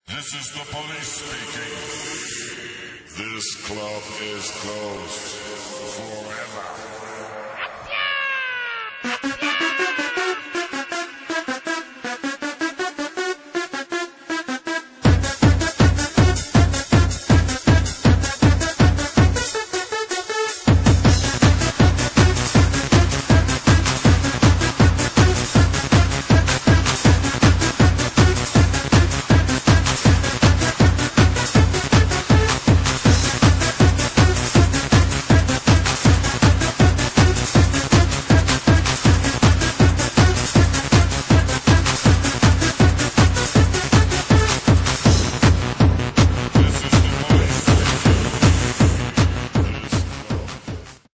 This is the police speaking. This club is closed forever.